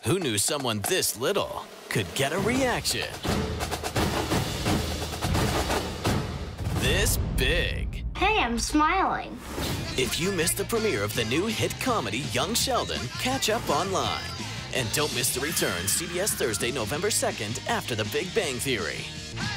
Who knew someone this little could get a reaction this big? Hey, I'm smiling. If you missed the premiere of the new hit comedy Young Sheldon, catch up online. And don't miss the return CBS Thursday, November 2nd after The Big Bang Theory.